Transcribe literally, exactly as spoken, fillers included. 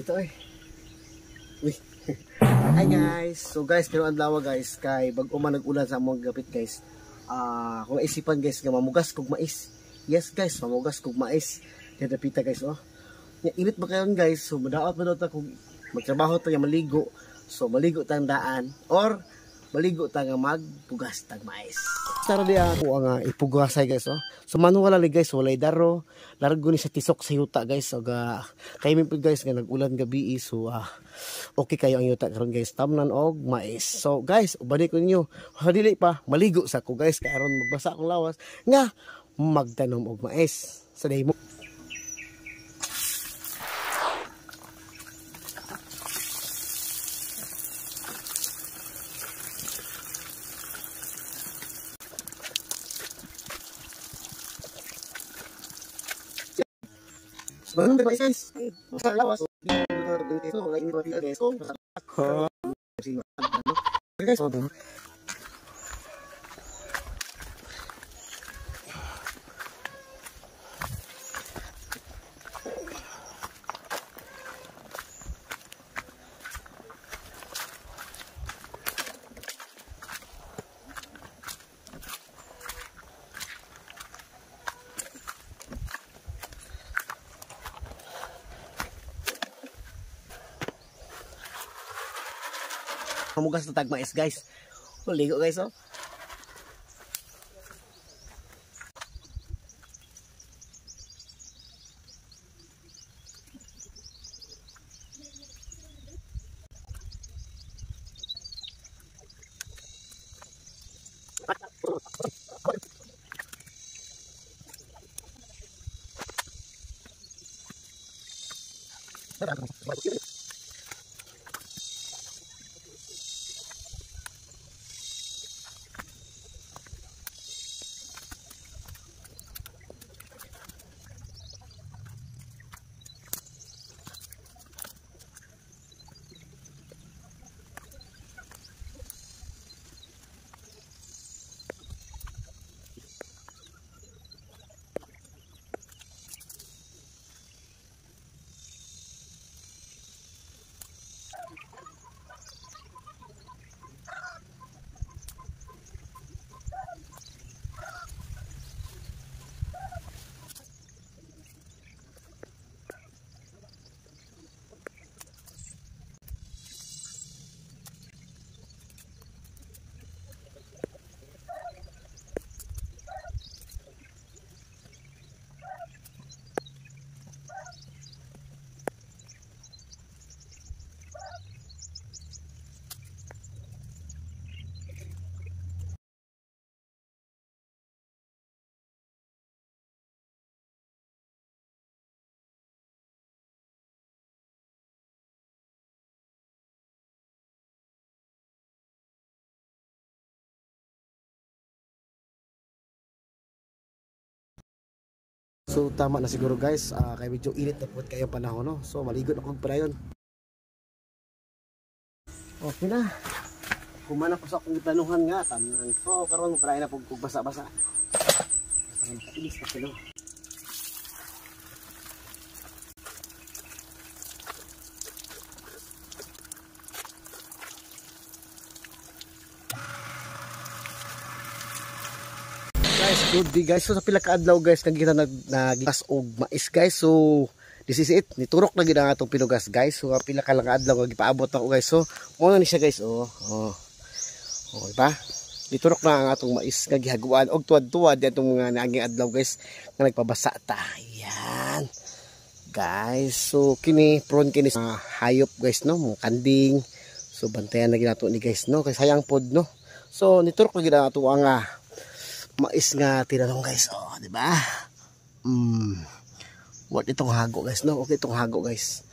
dito eh. Uy. Hi guys. So guys, karon adlaw guys kay bag-o man nag-ulan sa among gapit guys. Ah, uh, kung isipan guys nga mamugas kog mais. Yes guys, mamugas kog mais. Kadapita guys oh. Nya init ba kayon guys? So madaot man ta kog magtrabaho ta nga maligo. So maligo tang daan or maligo ta nga magpugas tag mais. Tara diya ko nga ipugasay guys oh. So manual lang guys, walay daro. Largo ni sa tisok sa yuta guys. So ga kay mi guys nga nag-ulan gabi so uh, okay kayo ang yuta karon guys. Tamnan og mais. So guys, ubani ko ninyo. Dili pa maligo sa ko guys kay aron magbasa akong lawas nga magtanom og mais sa day mo. Sebelum berproses, masa lawas, itu lagi berproses, oh, guys, oh, mamugas na tag mais guys. Oh, ligo guys oh. So tama na siguro guys, uh, kay medyo init na po kayo panahon no. So maligo na kog padayon. Okay na. Kumana ko sa akong tanuhan nga tanan. So karon pray na pug basa-basa. Karon ilis na sila. Guys, good day guys. So sa pila ka adlaw guys kag kita nag nagigas og mais guys. So this is it. Niturok na gid ang atong pinugas guys. So pila ka lang adlaw kag ipaabot ako guys. So mo na ni siya guys. Oh. Oh. Oh, diba? Niturok na ang atong mais kag gihaguan og tuwad-tuwad atong mga naging adlaw guys nga nagpabasa ta. Ayan. Guys, so kini prone kini sa hayop guys no, mga kanding. So bantayan na gid nato ni guys no kay sayang pod no. So niturok na gid ang ato ang uh, mais nga tinanong guys, oh, di ba? Mm. What itong hago guys, no? Okay itong hago guys.